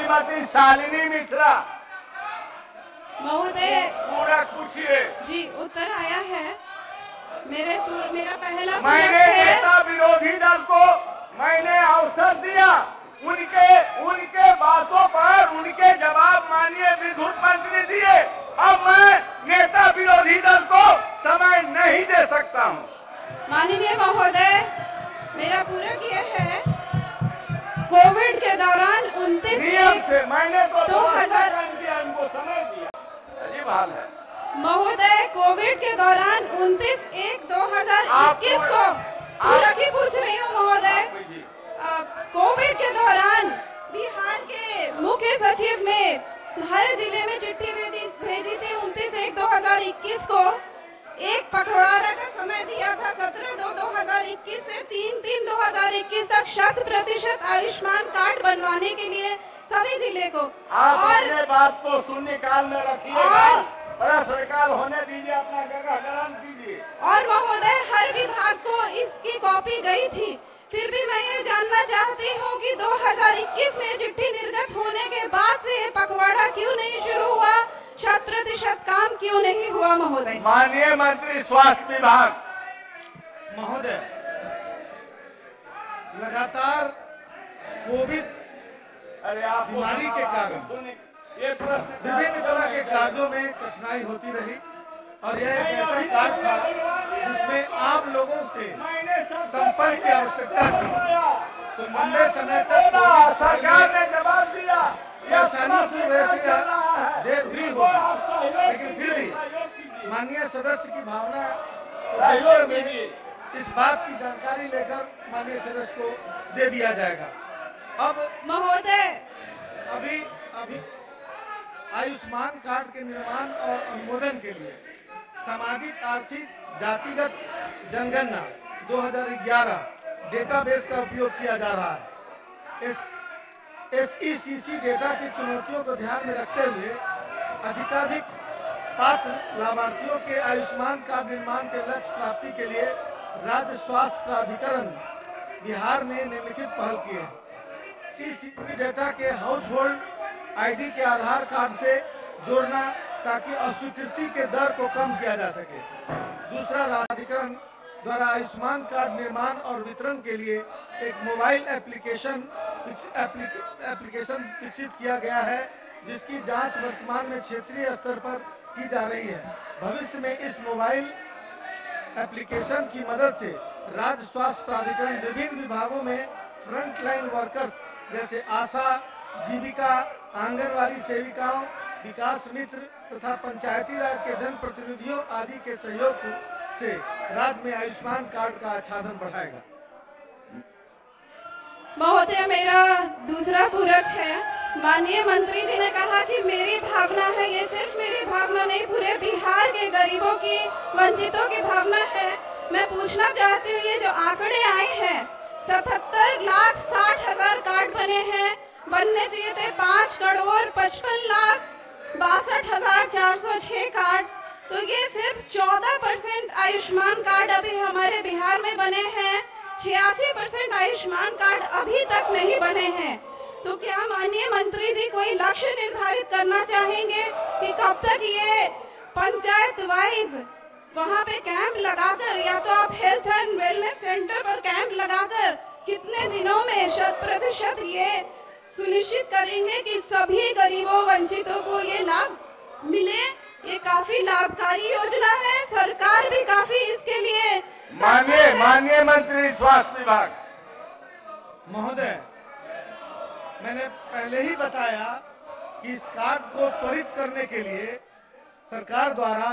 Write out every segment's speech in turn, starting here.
श्रीमती शालिनी मिश्रा महोदय पूरा पूछिए जी, उत्तर आया है। मेरा पहला मैंने नेता विरोधी दल को मैंने अवसर दिया, उनके बातों पर उनके जवाब माननीय विद्युत मंत्री दिए। अब मैं नेता विरोधी दल को समय नहीं दे सकता हूं। माननीय महोदय, मेरा पूरक ये है, कोविड के दौरान 29 नियम से मैंने तो 2000 उनको समय दिया। अजीब हाल है महोदय। कोविड के दौरान 29/1/2021 को पूरक ही पूछ रही हूँ महोदय। कोविड के दौरान बिहार के मुख्य सचिव ने हर जिले में चिट्ठी भेजी थी 29/1/2021 को। एक पखवाड़ा का समय दिया था 17/2/2021 से 3/3/2021 तक 100% आयुष्मान कार्ड बनवाने के लिए सभी जिले को। आप अपने बात को शून्यकाल में रखिएगा, प्रश्नकाल होने दीजिए, अपना जगह ग्रहण कीजिए। और महोदय, हर विभाग को इसकी कॉपी गई थी। फिर भी मैं ये जानना चाहती हूँ कि 2021 में चिट्ठी निर्गत होने के बाद से ये पखवाड़ा क्यों नहीं शुरू हुआ, 100% काम क्यों नहीं हुआ महोदय? माननीय मंत्री स्वास्थ्य विभाग महोदय, लगातार कोविड बीमारी के कारण ये प्रश्न विभिन्न तरह के कार्यों में कठिनाई होती रही और यह एक ऐसा कार्य था जिसमें आम लोगों से संपर्क की आवश्यकता थी। तो लंबे समय तक सरकार ने जवाब दिया, परेशानियों की वजह से देर हुई होगी, लेकिन फिर भी माननीय सदस्य की भावना को देखते हुए इस बात की जानकारी लेकर माननीय सदस्य को दे दिया जाएगा। अब महोदय, अभी आयुष्मान कार्ड के निर्माण और अनुमोदन के लिए सामाजिक आर्थिक जातिगत जनगणना 2011 डेटाबेस का उपयोग किया जा रहा है। SECC डेटा की चुनौतियों को ध्यान में रखते हुए अधिकाधिक पात्र लाभार्थियों के आयुष्मान कार्ड निर्माण के लक्ष्य प्राप्ति के लिए राज्य स्वास्थ्य प्राधिकरण बिहार ने निम्नलिखित पहल की है। CCTV डेटा के हाउस होल्ड ID के आधार कार्ड से जोड़ना ताकि अस्वीकृति के दर को कम किया जा सके। दूसरा, प्राधिकरण द्वारा आयुष्मान कार्ड निर्माण और वितरण के लिए एक मोबाइल एप्लीकेशन विकसित किया गया है, जिसकी जांच वर्तमान में क्षेत्रीय स्तर पर की जा रही है। भविष्य में इस मोबाइल एप्लीकेशन की मदद से राज्य स्वास्थ्य प्राधिकरण विभिन्न विभागों में फ्रंटलाइन वर्कर्स जैसे आशा, जीविका, आंगनवाड़ी सेविकाओं, विकास मित्र तथा पंचायती राज के जनप्रतिनिधियों आदि के सहयोग से राज्य में आयुष्मान कार्ड का आच्छादन बढ़ाएगा। महोदय, मेरा दूसरा पूरक है। माननीय मंत्री जी ने कहा कि मेरी भावना है, ये सिर्फ मेरी भावना नहीं, पूरे बिहार के गरीबों की, वंचितों की भावना है। मैं पूछना चाहती हूँ, ये जो आंकड़े आए हैं 77,60,000 कार्ड बने हैं, बनने चाहिए थे 5,55,62,406 कार्ड। तो ये सिर्फ 14% आयुष्मान कार्ड अभी हमारे बिहार में बने हैं, 86% आयुष्मान कार्ड अभी तक नहीं बने हैं। तो क्या माननीय मंत्री जी कोई लक्ष्य निर्धारित करना चाहेंगे कि कब तक ये पंचायत वाइज वहाँ पे कैंप लगाकर, या तो आप हेल्थ एंड वेलनेस सेंटर पर कैंप लगाकर कितने दिनों में 100% ये सुनिश्चित करेंगे कि सभी गरीबों वंचितों को ये लाभ मिले? ये काफी लाभकारी योजना है, सरकार भी काफी इसके लिए। माननीय मंत्री स्वास्थ्य विभाग महोदय, मैंने पहले ही बताया कि इस कार्य को त्वरित करने के लिए सरकार द्वारा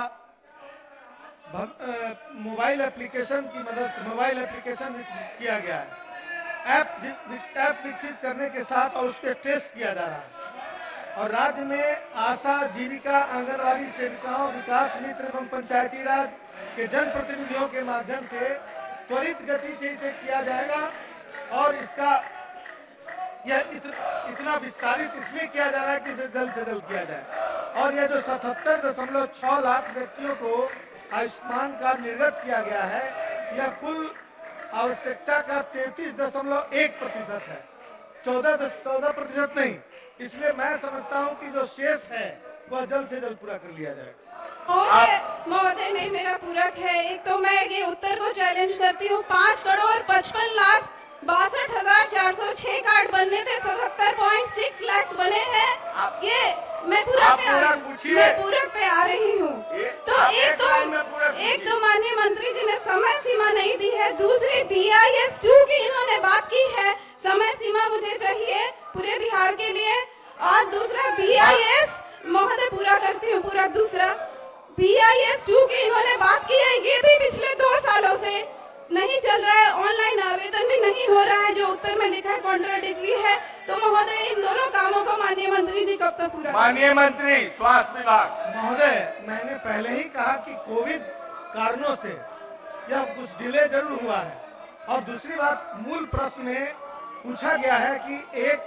मोबाइल एप्लीकेशन की मदद से मोबाइल एप्लीकेशन विकसित किया गया है। ऐप विकसित करने के साथ और उसके टेस्ट किया जा रहा है और राज्य में आशा, जीविका, आंगनवाड़ी सेविकाओं, विकास मित्र एवं पंचायती राज के जनप्रतिनिधियों के माध्यम से त्वरित गति से इसे किया जाएगा और इसका यह इतना विस्तारित इसलिए किया जा रहा है कि इसे जल्द से जल्द किया जाए। और यह जो 77.6 लाख व्यक्तियों को आयुष्मान कार्ड निर्गत किया गया है, यह कुल आवश्यकता का 33.1% है, 14% नहीं, इसलिए मैं समझता हूं कि जो शेष है वह जल्द से जल्द पूरा कर लिया जाएगा। महोदय नहीं, मेरा पूरक है। एक तो मैं ये उत्तर को चैलेंज करती हूँ। 5,55,62,406 कार्ड बनने थे, 77.6 लाख बने हैं। ये मैं पूरक पे आ रही हूँ। तो एक तो माननीय मंत्री जी ने समय सीमा नहीं दी है। दूसरी BIS 2 की इन्होंने बात की है, समय सीमा मुझे चाहिए पूरे बिहार के लिए। और दूसरा BIS, महोदय पूरा करती हूँ, पूरा दूसरा BIS 2 की इन्होंने बात की है, ये भी पिछले 2 सालों से नहीं चल रहा है। ऑनलाइन आवेदन भी नहीं हो रहा है, जो उत्तर में लिखा है कॉन्ट्राडिक्टरी है। तो महोदय इन दोनों कामों को माननीय मंत्री जी कब तक पूरा? माननीय मंत्री स्वास्थ्य विभाग। महोदय, मैंने पहले ही कहा कि कोविड कारणों से यह कुछ डिले जरूर हुआ है। और दूसरी बात, मूल प्रश्न में पूछा गया है कि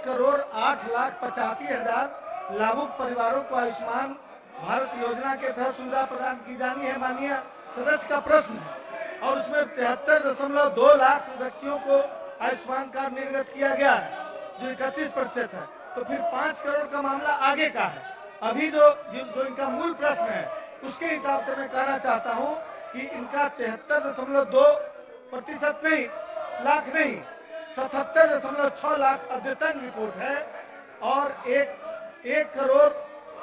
1,08,85,000 लाभुक परिवारों को आयुष्मान भारत योजना के तहत सुविधा प्रदान की जानी है, माननीय सदस्य का प्रश्न है। और उसमें 73.2 लाख व्यक्तियों को आयुष्मान कार्ड निर्गत किया गया है, जो 31% है। तो फिर 5 करोड़ का मामला आगे का है। अभी जो इनका मूल प्रश्न है, उसके हिसाब से मैं कहना चाहता हूं कि इनका 73.2% नहीं, लाख नहीं, 77.6 लाख अद्यतन रिपोर्ट है। और एक करोड़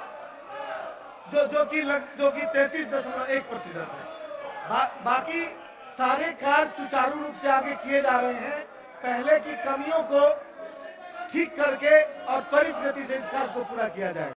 जो कि 33.1% है। बाकी सारे कार्य सुचारू रूप से आगे किए जा रहे हैं। पहले की कमियों को ठीक करके और त्वरित गति से इस कार्य को पूरा किया जाए।